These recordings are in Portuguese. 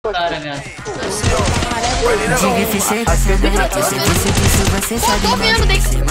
Cara, cara. Tô vendo, tem que...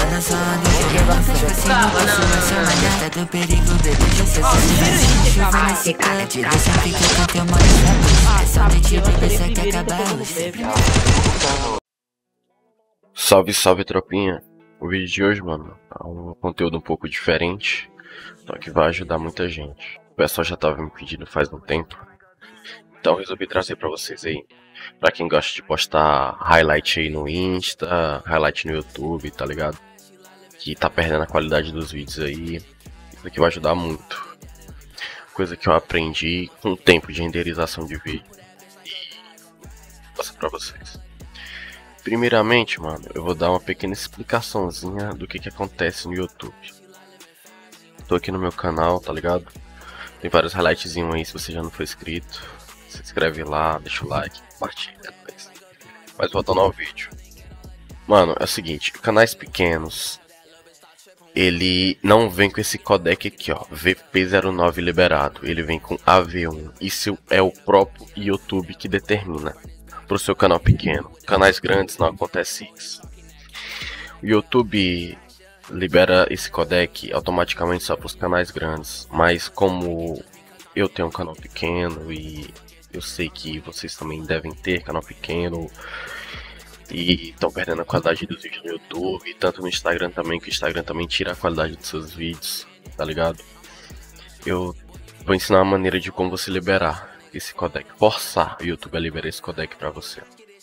Salve, salve, tropinha. O vídeo de hoje, mano, é um conteúdo um pouco diferente, só que vai ajudar muita gente. O pessoal já tava me pedindo faz um tempo, então eu resolvi trazer pra vocês aí. Pra quem gosta de postar highlight aí no Insta, highlight no YouTube, tá ligado? Que tá perdendo a qualidade dos vídeos aí. Isso aqui vai ajudar muito. Coisa que eu aprendi com o tempo de renderização de vídeo. E vou passar pra vocês. Primeiramente, mano, eu vou dar uma pequena explicaçãozinha do que acontece no YouTube. Tô aqui no meu canal, tá ligado? Tem vários highlightzinhos aí, se você já não for inscrito. Se inscreve lá, deixa o like, compartilha. Mas voltando ao vídeo. Mano, é o seguinte, canais pequenos, ele não vem com esse codec aqui, ó, VP09 liberado. Ele vem com AV1. Isso é o próprio YouTube que determina. Pro seu canal pequeno, canais grandes não acontece isso. O YouTube libera esse codec automaticamente só para os canais grandes, mas como eu tenho um canal pequeno e eu sei que vocês também devem ter canal pequeno e estão perdendo a qualidade dos vídeos no YouTube, tanto no Instagram também, que o Instagram também tira a qualidade dos seus vídeos, tá ligado? Eu vou ensinar uma maneira de como você liberar esse codec, forçar o YouTube a liberar esse codec para você.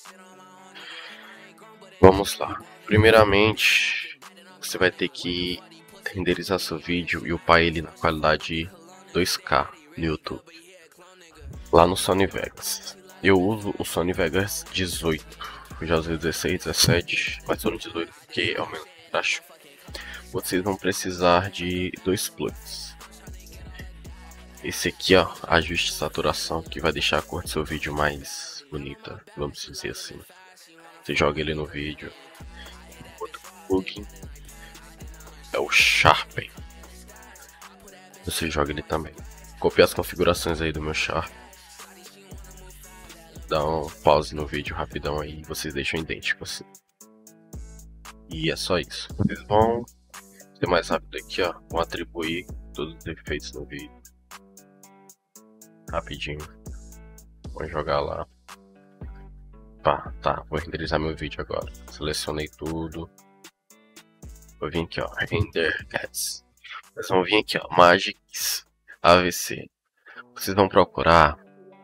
Vamos lá. Primeiramente, você vai ter que renderizar seu vídeo e upar ele na qualidade 2K no YouTube, lá no Sony Vegas. Eu uso o Sony Vegas 18, eu já usei 16, 17, mas só no 18 porque é o meu taxa. Vocês vão precisar de dois plugs. Esse aqui, ó, ajuste de saturação, que vai deixar a cor do seu vídeo mais bonita, vamos dizer assim. Você joga ele no vídeo. Outro plugin é o Sharpen. Você joga ele também. Copia as configurações aí do meu Sharp. Dá um pause no vídeo rapidão aí e vocês deixam idêntico assim. E é só isso. Vocês vão ser mais rápido aqui, ó. Vão atribuir todos os efeitos no vídeo. Rapidinho. Vou jogar lá. Tá, vou renderizar meu vídeo agora. Selecionei tudo. Vou vir aqui, ó, Render Ads. Vocês vão vir aqui, ó, Magix AVC. Vocês vão procurar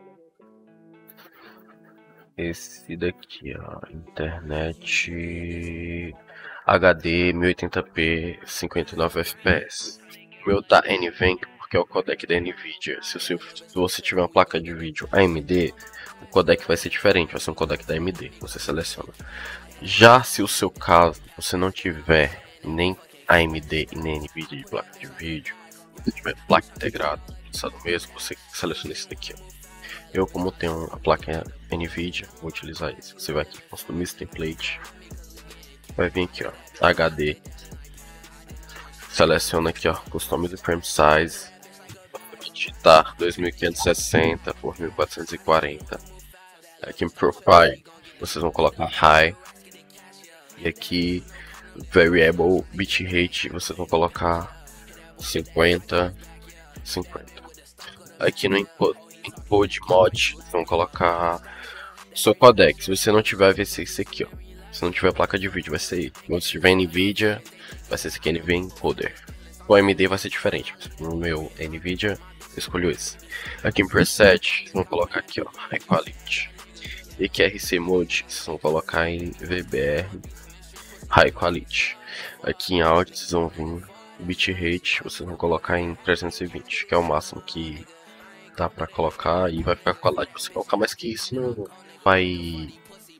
esse daqui, ó, internet HD 1080p 59 fps. O meu tá NVENC porque é o codec da Nvidia. Se você tiver uma placa de vídeo AMD, o codec vai ser diferente, vai ser um codec da AMD. Você seleciona. Já se o seu caso você não tiver nem AMD e nem Nvidia de placa de vídeo, se tiver placa integrada, pensado mesmo, você seleciona esse daqui, ó. Eu, como tenho a placa Nvidia, vou utilizar esse. Você vai aqui, Customize Template, vai vir aqui, ó, HD, seleciona aqui, ó, Customize Frame Size, digitar 2560 por 1440. Aqui em Profile, vocês vão colocar High, e aqui Variable Bitrate, vocês vão colocar 50. Aqui no Encode Mod, vocês vão colocar o seu codec. Se você não tiver, vai ser esse aqui, ó. Se não tiver placa de vídeo, vai ser. Se tiver Nvidia, vai ser esse aqui, NV Encoder. O AMD vai ser diferente. No meu Nvidia, eu escolho esse. Aqui em Preset, vocês vão colocar aqui, ó, High Quality. E aqui RC Mode, vocês vão colocar em VBR High Quality. Aqui em áudio, vocês vão vir Bitrate, vocês vão colocar em 320, que é o máximo que dá pra colocar e vai ficar com a qualidade. Se você colocar mais que isso, não vai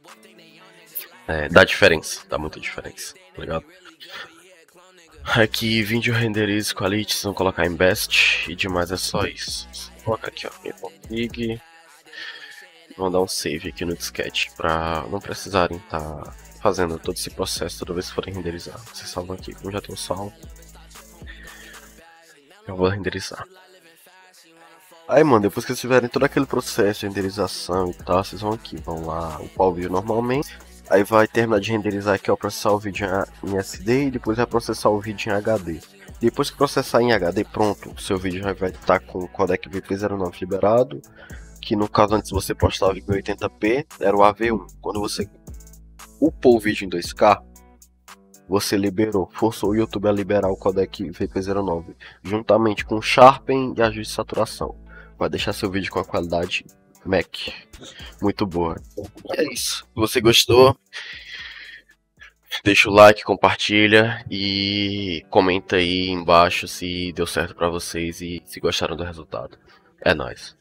dar diferença, dá muita diferença, tá ligado? Aqui, Video Renderize Quality, vocês vão colocar em Best e demais é só isso. Vou colocar aqui, ó, minha config. Vou dar um save aqui no disquete pra não precisarem estar fazendo todo esse processo toda vez que forem renderizar. Vocês salvam aqui, como já tem o salvo, eu vou renderizar. Aí, mano, depois que vocês tiverem todo aquele processo de renderização e tal, vocês vão aqui, vão lá, upar o vídeo normalmente. Aí vai terminar de renderizar aqui, ó, processar o vídeo em SD e depois vai processar o vídeo em HD. Depois que processar em HD, pronto, o seu vídeo já vai estar com o codec VP09 liberado. Que no caso, antes você postava em 1080p, era o AV1. Quando você upou o vídeo em 2K, você liberou, forçou o YouTube a liberar o codec VP09, juntamente com Sharpen e ajuste de saturação. Vai deixar seu vídeo com a qualidade Mac muito boa. E é isso. Se você gostou, deixa o like, compartilha e comenta aí embaixo se deu certo pra vocês e se gostaram do resultado. É nóis.